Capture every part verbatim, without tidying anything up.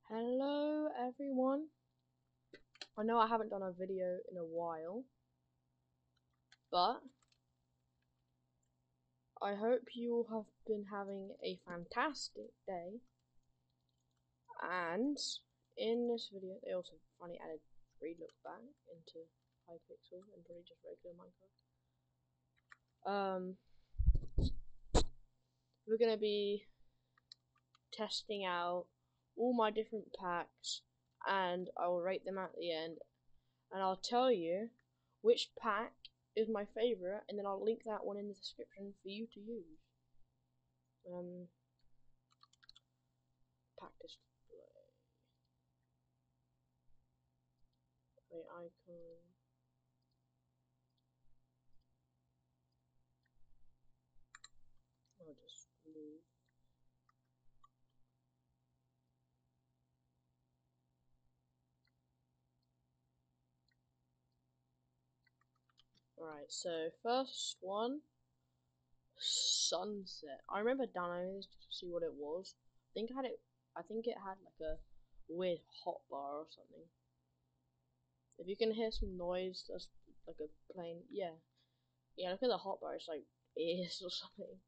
Hello everyone. I know I haven't done a video in a while, but I hope you all have been having a fantastic day. And in this video, they also finally added free look back into Hypixel and probably just regular Minecraft. Um, we're gonna be testing out all my different packs, and I will rate them at the end, and I'll tell you which pack is my favorite, and then I'll link that one in the description for you to use. Um, pack display, play icon. I'll just move. Alright, so first one, sunset. I remember downloading this just to see what it was. I think I had it. I think it had like a weird hotbar or something. If you can hear some noise, that's like a plane. Yeah, yeah. Look at the hotbar. It's like ears or something.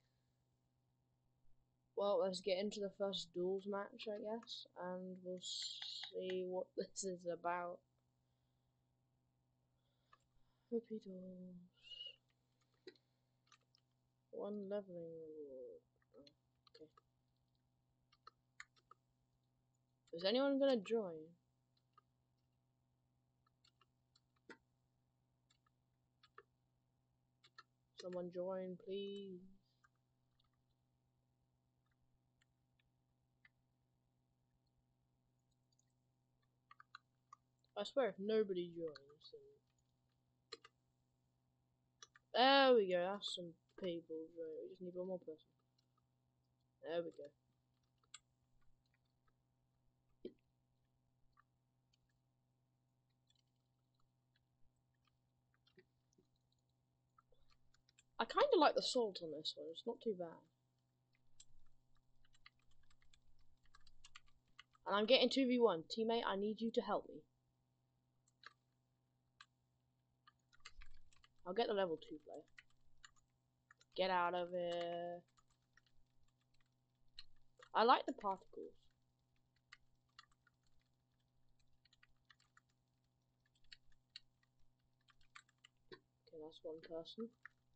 Well, let's get into the first duels match, I guess, and we'll see what this is about. Hoopy duels. One leveling reward. Oh, okay. Is anyone gonna join? Someone join, please. I swear, if nobody joins, then... There we go, that's some people joining. We just need one more person. There we go. I kind of like the salt on this one, it's not too bad. And I'm getting two v one. Teammate, I need you to help me. I'll get the level two player. Get out of here. I like the particles. Okay, that's one person.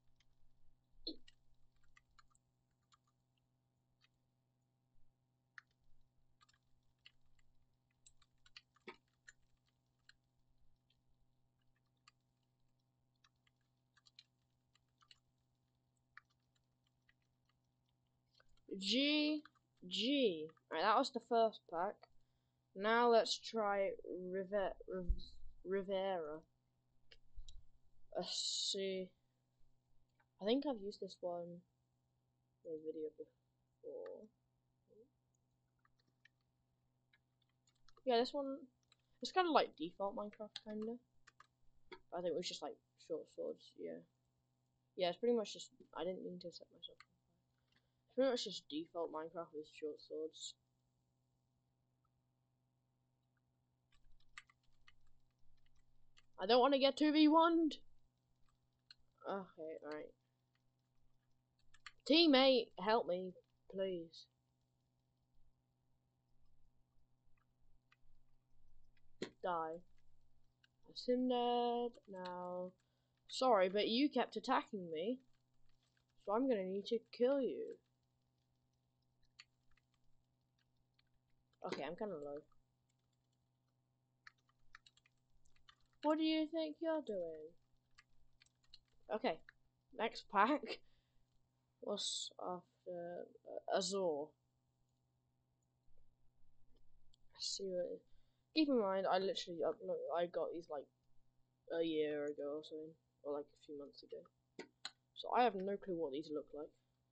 G G. Alright, that was the first pack. Now let's try River Riv Rivera. Let's see. I think I've used this one in a video before. Yeah, this one, it's kind of like default Minecraft, kinda. I think it was just like short swords, yeah. Yeah, it's pretty much just, I didn't mean to set myself on fire. It's pretty much just default Minecraft with short swords. I don't want to get two v one'd. Okay, alright. Teammate, help me, please. Die. That's him dead now. Sorry, but you kept attacking me, so I'm gonna need to kill you. Okay, I'm kinda low. What do you think you're doing? Okay, next pack. What's after uh, Azor? Let's see what. Keep in mind, I literally upload. I got these like a year ago or something, or like a few months ago. So I have no clue what these look like.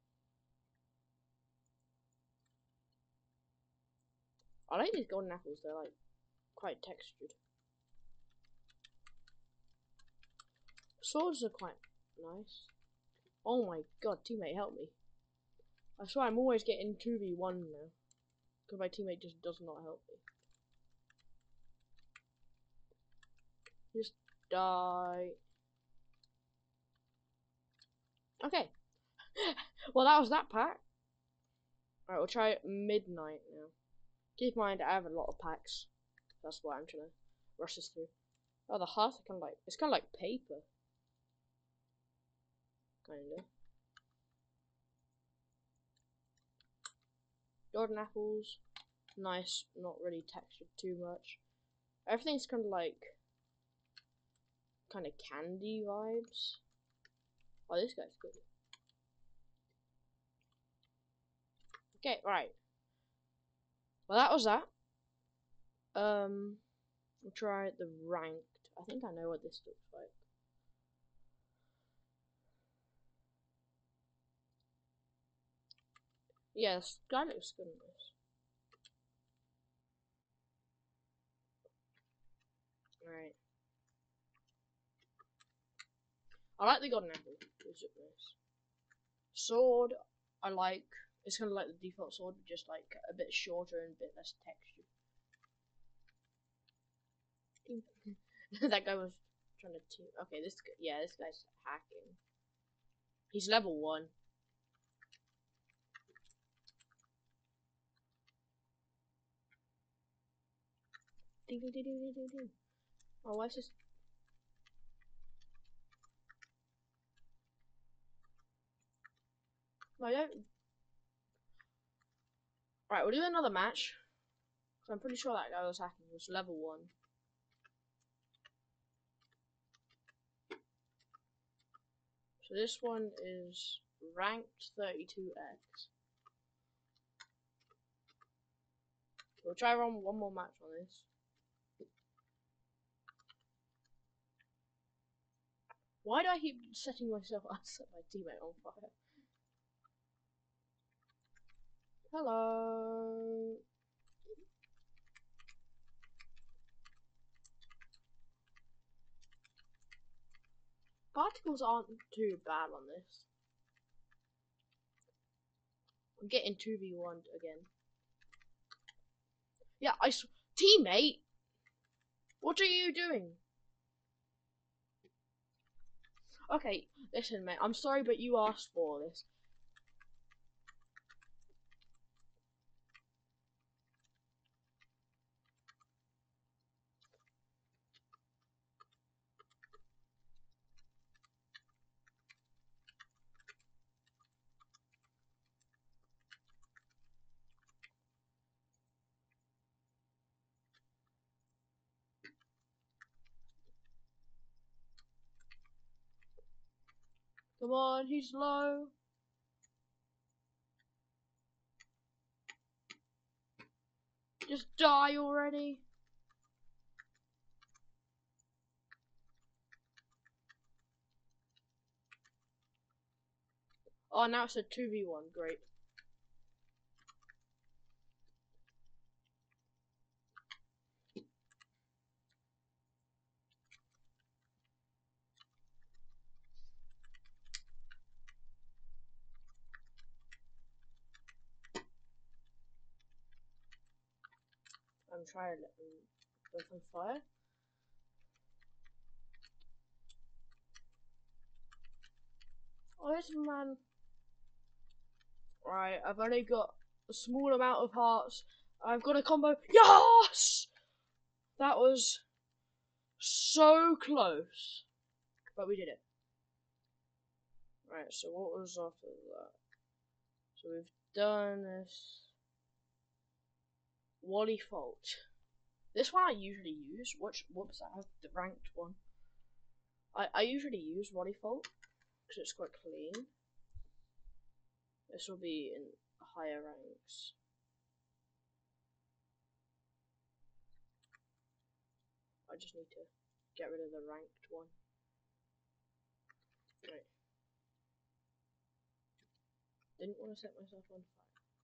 I like these golden apples. They're like quite textured. Swords are quite nice. Oh my god, teammate, help me. I swear I'm always getting two v one now. Because my teammate just does not help me. Just die. Okay. Well, that was that pack. Alright, we'll try midnight now. Keep in mind, I have a lot of packs. That's why I'm trying to rush this through. Oh, the hearts are kind of like, it's kind of like paper. Kinda. Golden apples. Nice, not really textured too much. Everything's kind of like, kind of candy vibes. Oh, this guy's good. Okay, right. Well, that was that. Um, we'll try the ranked. I think I know what this looks like. Yes, that looks good in this. Right. I like the golden apple. It's nice. Sword, I like. It's kind of like the default sword, just like a bit shorter and a bit less texture. That guy was trying to team. Okay, this guy, yeah, this guy's hacking. He's level one. Ding, ding, ding, ding, ding, ding. Oh, why is this? No, I don't. Right, we'll do another match. Cause I'm pretty sure that guy was hacking. He was level one. So this one is ranked thirty-two X. We'll try run one more match on this. Why do I keep setting myself up? Set my teammate on fire. Hello. Particles aren't too bad on this. I'm getting two v one again. Yeah, I s teammate. What are you doing? Okay, listen, mate. I'm sorry, but you asked for this. Come on, he's low. Just die already. Oh, now it's a two v one. Great. I'm trying to let them both on fire. Oh, this man. Right, I've only got a small amount of hearts. I've got a combo. Yes! That was so close. But we did it. Right, so what was after that? So we've done this. Wally Fault. This one I usually use. Which, whoops, I have the ranked one. I, I usually use Wally Fault because it's quite clean. This will be in higher ranks. I just need to get rid of the ranked one. Right. Didn't want to set myself on fire.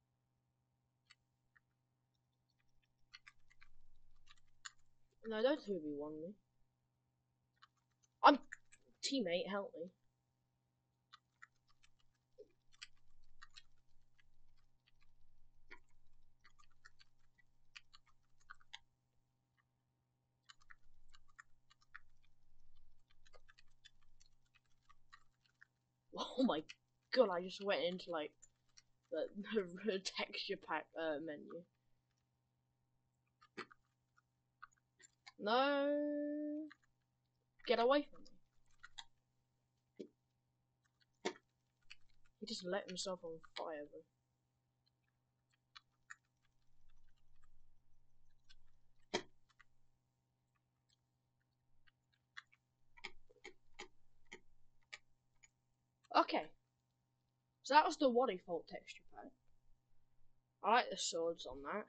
No, don't two v one me. I'm teammate, help me. Oh my god, I just went into like the, the texture pack uh, menu. No, get away from me. He just let himself on fire, bro. Okay, so that was the what default texture pack. I like the swords on that.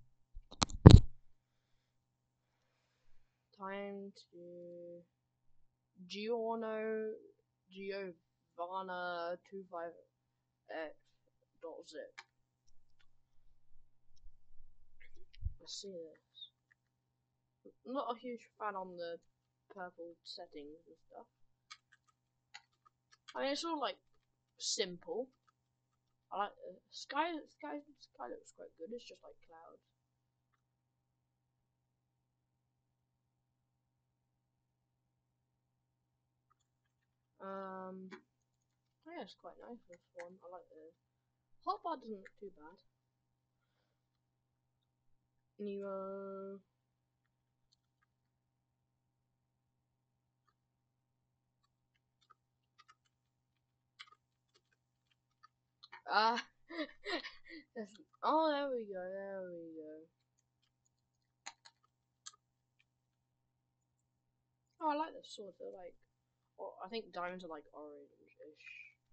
Time to Giorno Giovanna two five x dot zip. Let's see this. I'm not a huge fan on the purple settings and stuff. I mean, it's all like simple. I like the sky. Sky sky looks quite good. It's just like clouds. Um, yeah, it's quite nice. This one. I like the hotbar. Doesn't look too bad. Nemo. Ah. Oh, there we go. There we go. Oh, I like the swords. They're like, oh, I think diamonds are like orange-ish.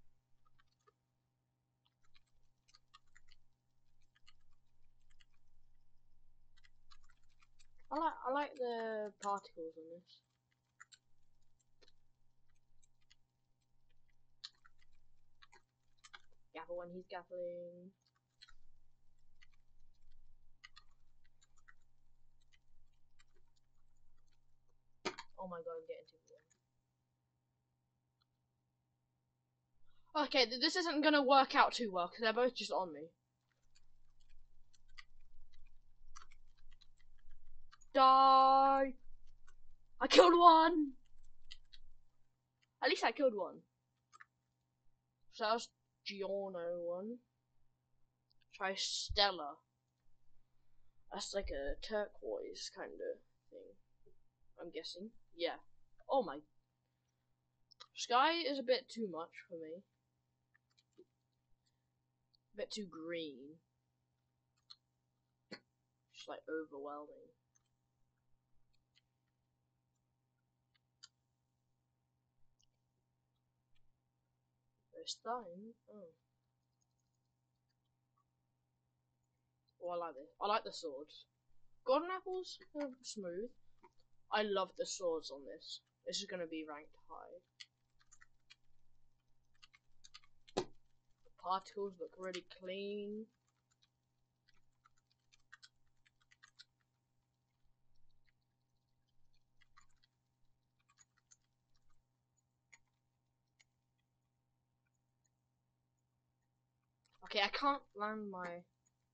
I like I like the particles on this. Gaffle when he's gaffling. Oh my god, I'm getting too warm. Okay, th this isn't gonna work out too well because they're both just on me. Die! I killed one! At least I killed one. So that was Giorno one. Try Stella. That's like a turquoise kind of thing. I'm guessing. Yeah. Oh my. Sky is a bit too much for me. A bit too green. Just like overwhelming. There's Stein. Oh. Oh, I like this. I like the swords. Golden apples are smooth. I love the swords on this. This is gonna be ranked high. The particles look really clean. Okay, I can't land my.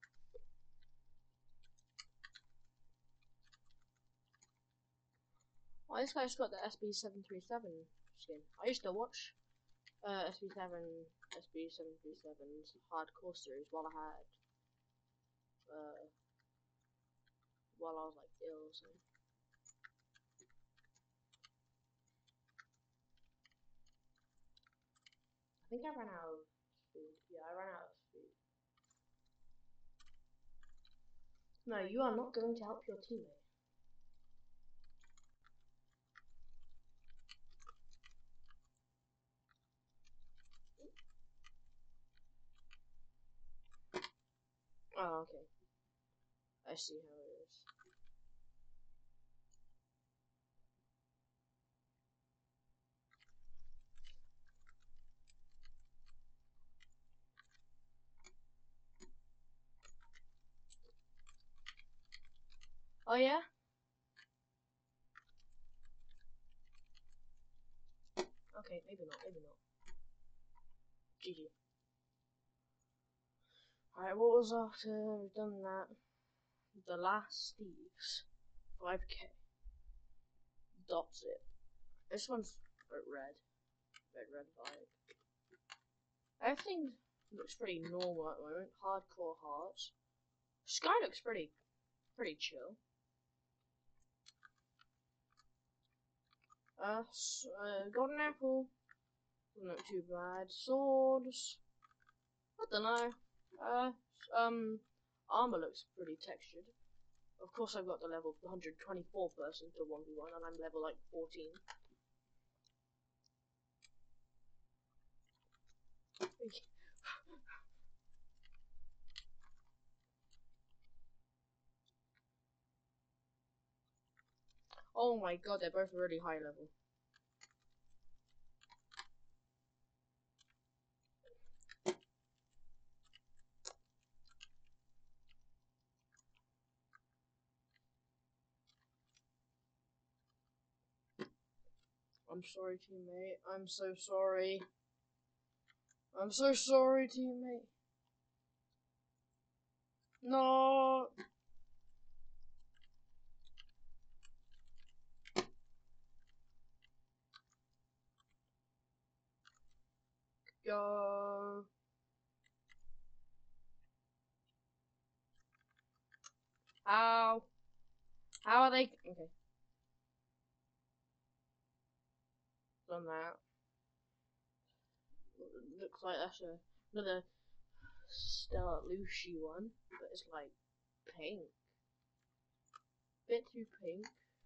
Oh, this guy's got the S B seven three seven skin. I used to watch uh, S B seven, S B seven three seven's hardcore series while I had, uh, while I was like ill. So. I think I ran out of food. Yeah, I ran out of food. No, you are not going to help your teammate. Oh, okay. I see how it is. Oh yeah? Okay, maybe not, maybe not. G G. Alright, what was after we've done that? The Last Steves. five K. Dot zip. This one's red. Red, red vibe. Everything looks pretty normal at the moment. Hardcore hearts. Sky looks pretty, pretty chill. Uh, uh golden apple. Doesn't look too bad. Swords. I don't know. Uh, um, armor looks pretty textured. Of course, I've got the level one hundred twenty-four person to one v one, and I'm level like fourteen. Oh my god, they're both really high level. I'm sorry, teammate. I'm so sorry. I'm so sorry, teammate. No. Go. How? How are they? Okay. Done that. Looks like that's a, another Stellar Lucy one, but it's like pink. Bit too pink.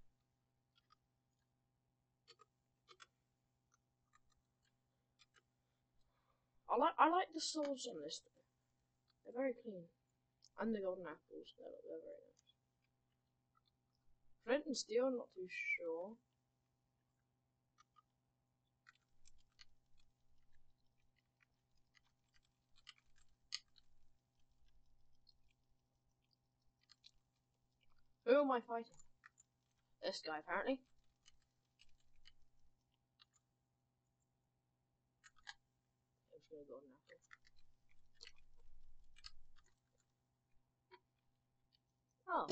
I like I like the swords on this. They're very clean. And the golden apples, they're, they're very nice. Flint and steel, not too sure. Who am I fighting? This guy, apparently. I'm just gonna golden apple. Oh.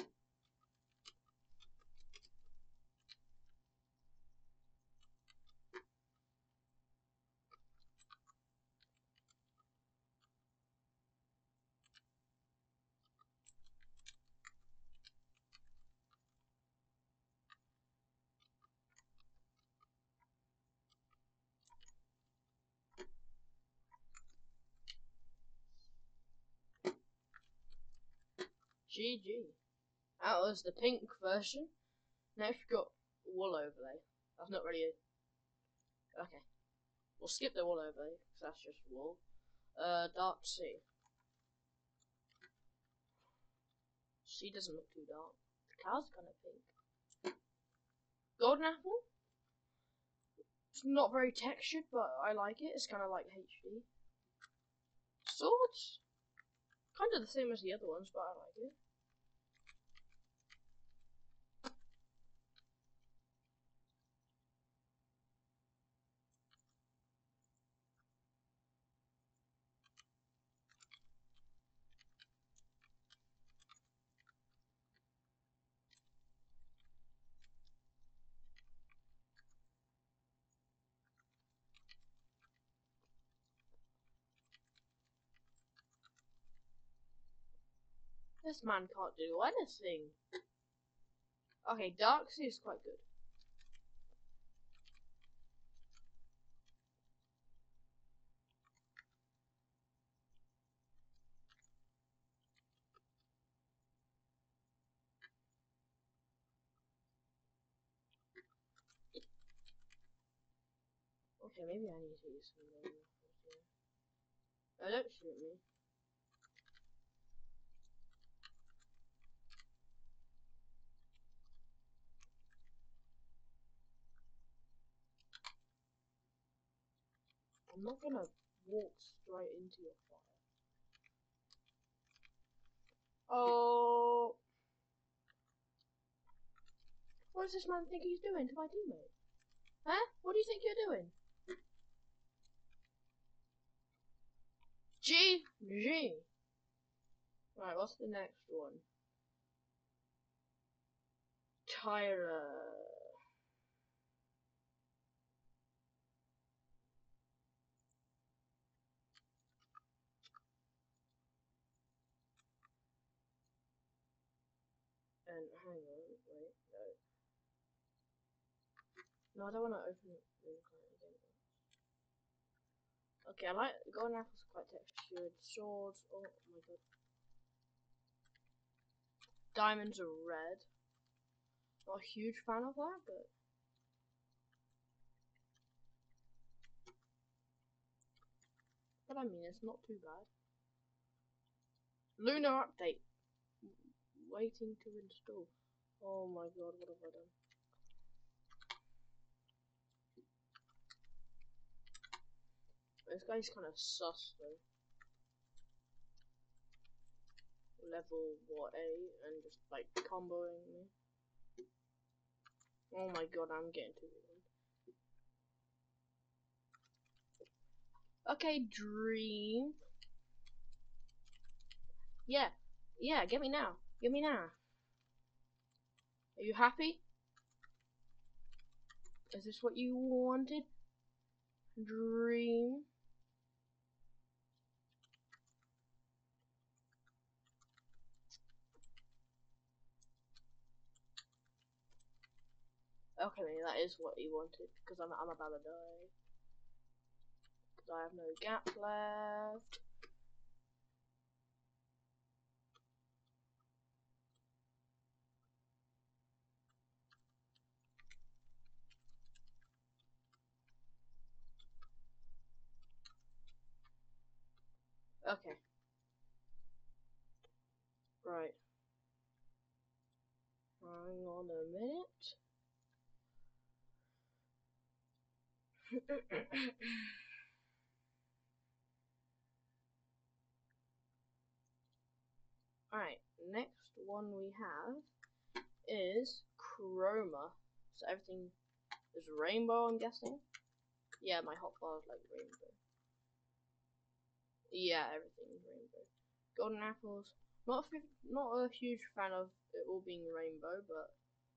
G G. That was the pink version. Next we've got wool overlay. That's not really a... Okay. We'll skip the wool overlay, because that's just wool. Uh, dark sea. Sea doesn't look too dark. The cloud's kind of pink. Golden apple? It's not very textured, but I like it. It's kind of like H D. Swords? Kind of the same as the other ones, but I like it. This man can't do anything. Okay, dark sea is quite good. Okay, maybe I need to use some golden apples here. Oh, don't shoot me. I'm not gonna walk straight into your fire. Oh. What does this man think he's doing to my teammate? Huh? What do you think you're doing? G G. Right, what's the next one? Tyra. And hang on, wait, no. No, I don't want to open it again. Okay, I like golden apples, quite textured. Swords, oh my god. Diamonds are red. Not a huge fan of that, but but I mean, it's not too bad. Lunar update. Waiting to install. Oh my god, what have I done? This guy's kind of sus though. Level what eight and just like comboing me. Oh my god, I'm getting too weird. Okay, dream. Yeah, yeah, get me now. Get me now. Are you happy? Is this what you wanted? Dream. Okay, maybe that is what he wanted, because I'm, I'm about to die. Because I have no gap left. Okay. Right. Hang on a minute. Alright, next one we have is Chroma. So everything is rainbow, I'm guessing? Yeah, my hotbar is like rainbow. Yeah, everything is rainbow. Golden apples. Not a, not a huge fan of it all being rainbow, but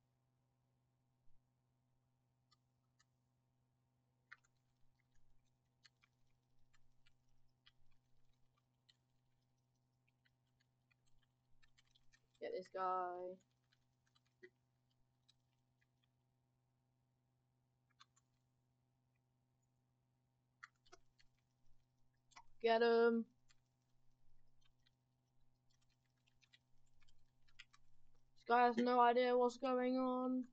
get this guy. Get him. This guy has no idea what's going on.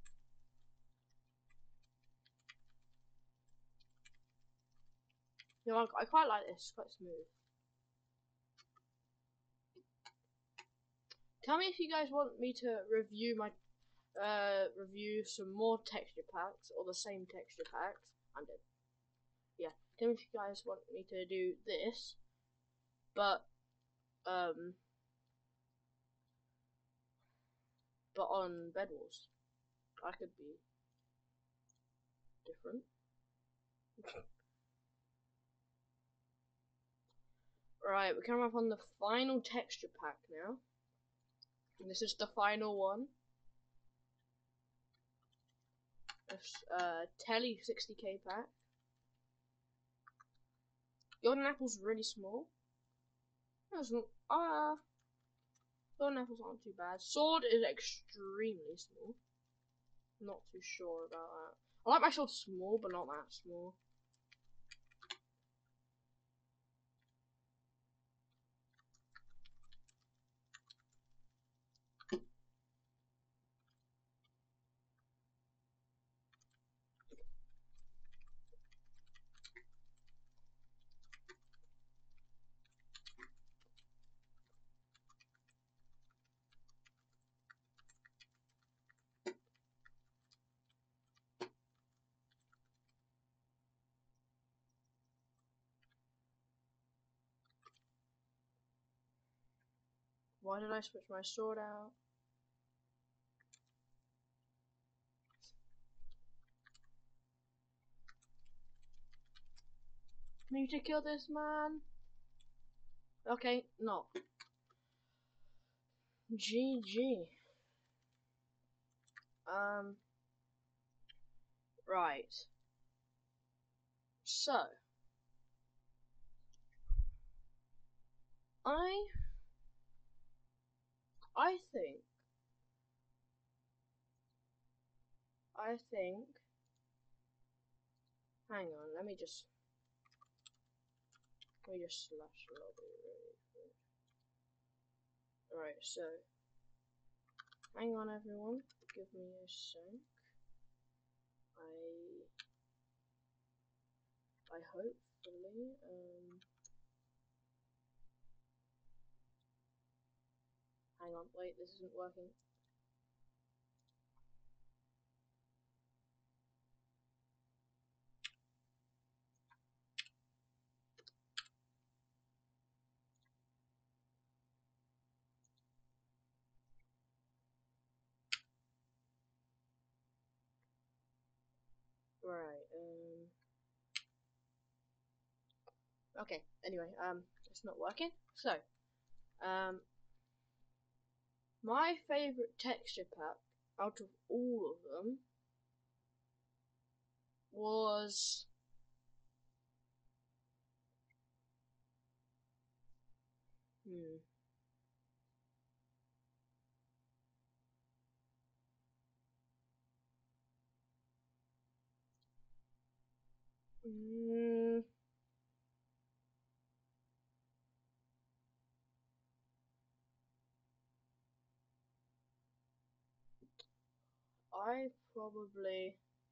You know, I, I quite like this. It's quite smooth. Tell me if you guys want me to review my uh review some more texture packs or the same texture packs. I'm dead. Yeah. Tell me if you guys want me to do this, but um, but on Bed Wars. I could be different. Right, we're coming up on the final texture pack now. And this is the final one. This uh, Telly sixty K pack. Golden Apple's really small. That's not, uh, Golden Apples aren't too bad. Sword is extremely small. Not too sure about that. I like my sword small, but not that small. Why did I switch my sword out? Need to kill this man. Okay, no. G G. Um. Right. So. I. I think I think. Hang on, let me just. Let me just slash lobby really quick. Alright, so. Hang on, everyone. Give me a sec. I. I hopefully. Um. Hang on, wait, this isn't working. Right, um. Okay, anyway, um, it's not working. So, um, my favourite texture pack out of all of them was. Hmm. Mm, I probably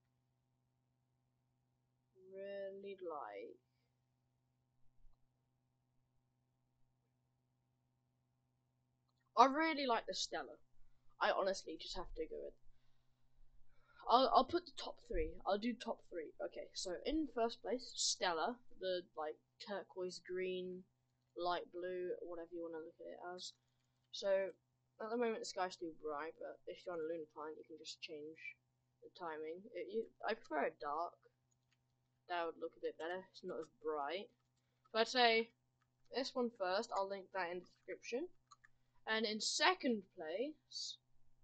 really like. I really like the Stella. I honestly just have to go with. I'll I'll put the top three. I'll do top three. Okay, so in first place, Stella, the like turquoise green, light blue, whatever you want to look at it as. So at the moment the sky's too bright, but if you're on a lunar client, you can just change the timing. It, you, I prefer it dark. That would look a bit better. It's not as bright. But I'd say this one first. I'll link that in the description. And in second place,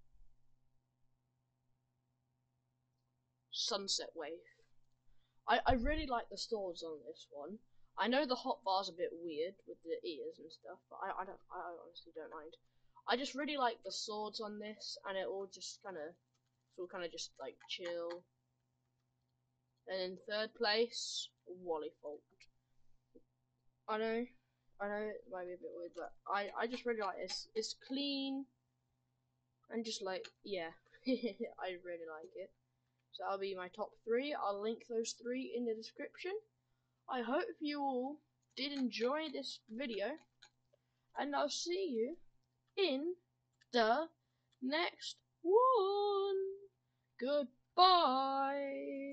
Sunset Wave. I, I really like the swords on this one. I know the hotbar's a bit weird with the ears and stuff, but I, I don't I honestly don't mind. I just really like the swords on this, and it all just kind of it's all kind of just like chill. And in third place, Wally Fault. I know, I know it might be a bit weird, but I I just really like it. It's it's clean and just like yeah, I really like it. So that'll be my top three. I'll link those three in the description. I hope you all did enjoy this video, and I'll see you in the next one. Goodbye.